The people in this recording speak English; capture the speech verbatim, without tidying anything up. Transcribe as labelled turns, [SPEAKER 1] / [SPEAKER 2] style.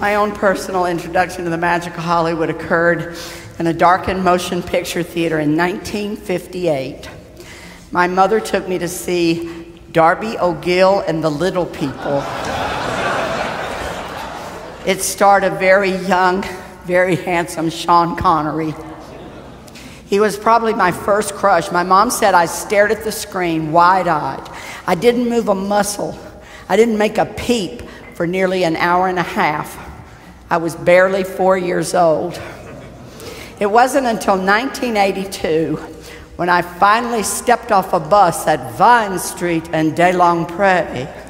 [SPEAKER 1] My own personal introduction to the magic of Hollywood occurred in a darkened motion picture theater in nineteen fifty-eight. My mother took me to see Darby O'Gill and the Little People. It starred a very young, very handsome Sean Connery. He was probably my first crush. My mom said I stared at the screen wide-eyed. I didn't move a muscle. I didn't make a peep for nearly an hour and a half. I was barely four years old. It wasn't until nineteen eighty-two when I finally stepped off a bus at Vine Street and De Longpre